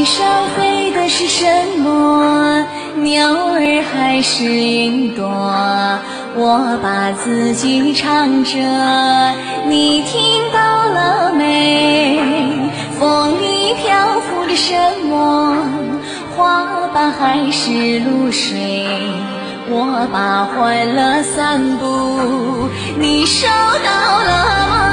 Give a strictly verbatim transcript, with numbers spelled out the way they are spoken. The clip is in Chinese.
地上飞的是什么？鸟儿还是云朵？我把自己唱着，你听到了没？风里漂浮着什么？花瓣还是露水？我把欢乐散布，你收到了吗？